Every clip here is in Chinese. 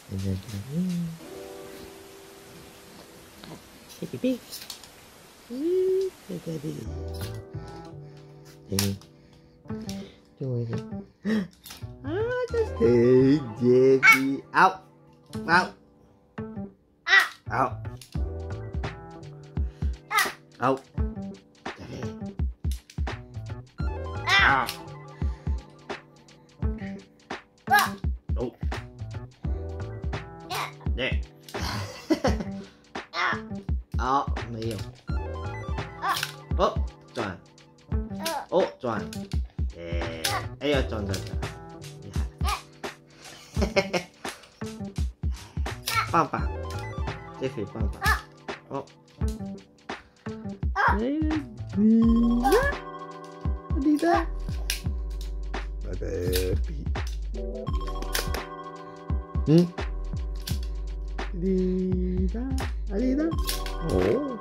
在这里，小宝贝，在这里，就会的。啊，这是杰比，out，哦，对，好，没有，哦，转，哦，转，哎呀，转，厉害，棒棒，这可以棒棒，哦，你的，拜拜。阿丽达，哦，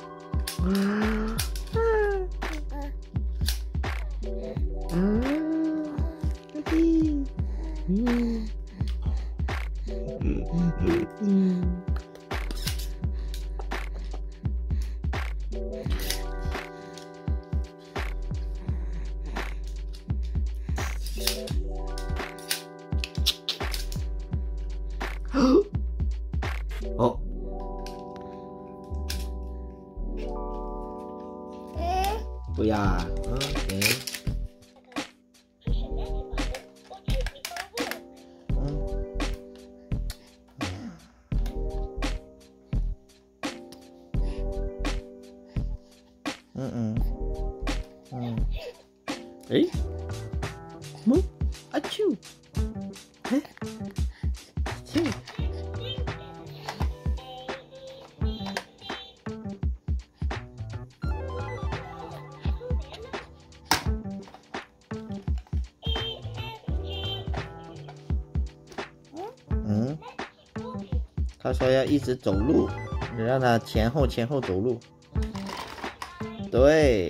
阿弟，哦。不要啊，OK。哎，阿啾，哎，啾。他说要一直走路，你让他前后走路。对，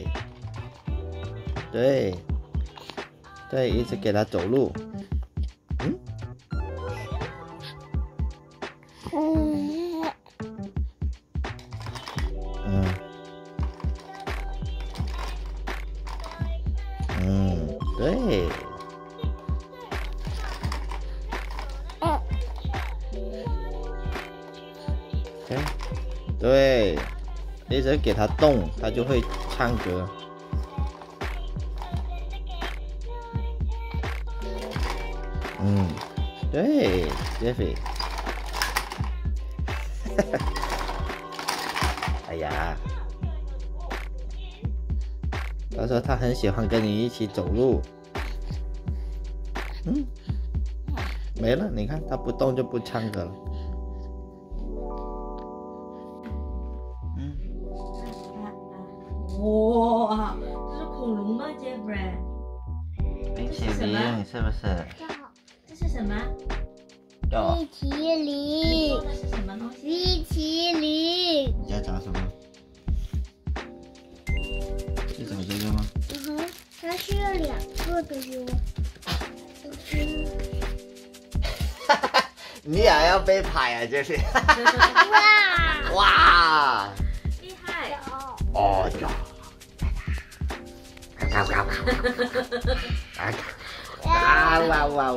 一直给他走路。对。对，一直给他动，他就会唱歌。对 ，Jeffy。哎呀，他说他很喜欢跟你一起走路。没了，你看他不动就不唱歌了。 哇，这是恐龙吗 ，Jeffrey？ 冰淇淋是不是？ 这是什么？ 冰淇淋。 这是什么东西？ 冰淇淋。 你在找什么？是找这个吗？ 它是有2个的哟。 你也要被拍啊，这是。 哇！ 哇！ 厉害！ 哦哟！哇！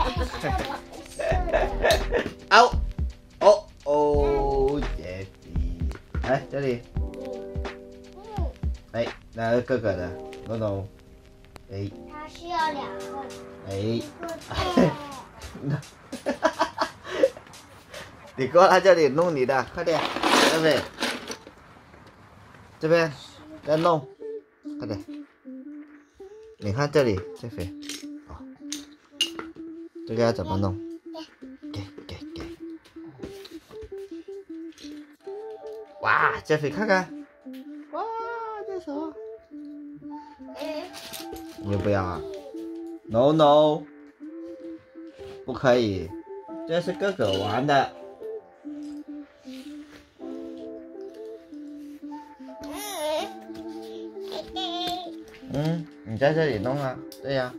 哦，杰比，来这里，哎，那个哥哥的 ，no， 哎， 它需要2个。 哎，你过来这里弄你的，快点，这边再弄，快点，你看这里，这边，哦，这个要怎么弄？给，哇，这边看看，哇，这什么？你不要啊 ？No， 不可以，这是哥哥玩的。你在这里弄啊，对呀。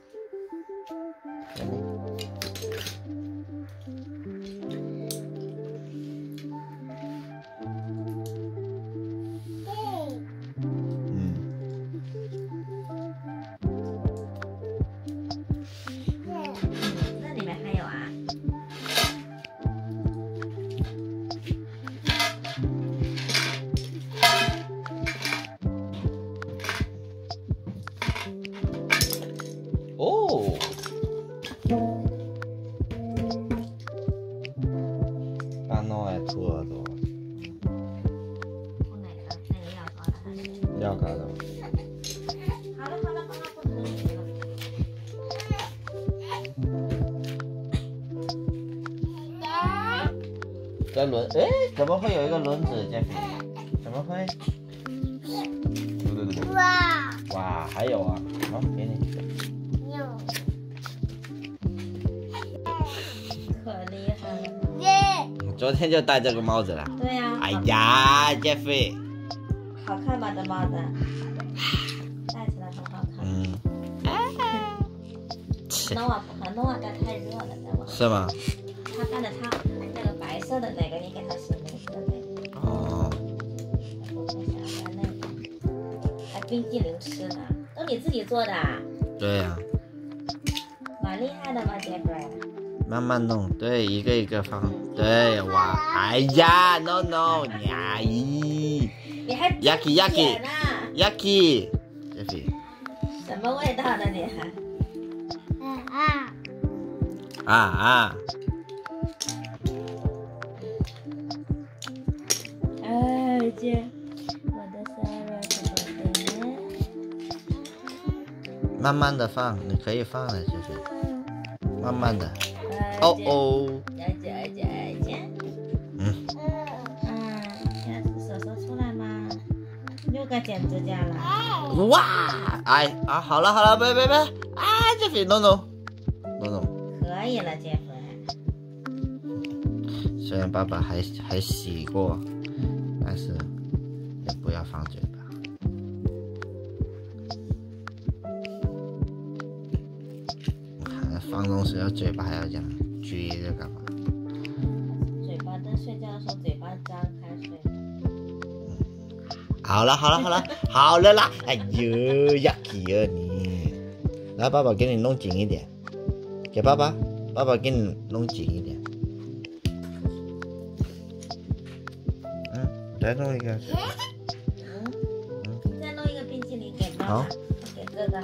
兔耳朵， 吐哪个？那个药膏的还是？ 药膏的。 好了好了好了，不吐你了。 在轮，哎，怎么会有一个轮子，杰菲？怎么会？对。 哇， 哇，还有啊，好，给你。 有可厉害了。 耶， 昨天就戴这个帽子了。 对呀、 哎呀，杰菲。 好看吧这帽子？戴起来很好看。 嗯。 弄啊不可弄啊，这太热了，在我。 是吗？ 他看着他那个白色的那个，你给他洗没事的。 哦。 我想要那个，还冰激凌吃呢，都你自己做的啊？ 对呀、 蛮厉害的嘛，杰弗瑞。 慢慢弄，对，一个一个放，对，哇，哎呀 ，no no，呀咦你还 ，yaki 剪呢？ yaki，杰菲， 什么味道的你还？ 啊， 哎姐，我的 Sarah 怎么的呢？ 慢慢的放，你可以放了，杰菲，慢慢的， 哎哦哦， 姐， 嗯， 现在手出来吗？又该剪指甲了。 哇，哎啊，好了，别，啊，杰菲 no no， 可以了，杰弗瑞。 虽然爸爸还洗过，但是也不要放嘴巴。你看放东西要嘴巴还要这样撅着干嘛？ 嘴巴在睡觉的时候，嘴巴张开睡。 好了啦！哎呦呀气啊你！来，爸爸给你弄紧一点，给爸爸给你弄紧一点。再弄一个。 你再弄一个冰淇淋给妈妈好， 给哥哥。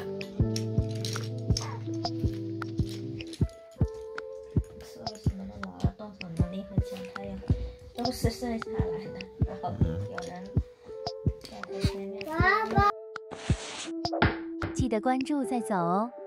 是为什么老要动手能力很强？他也都是剩下来的，然后有人在他前面。 爸爸。 记得关注再走哦。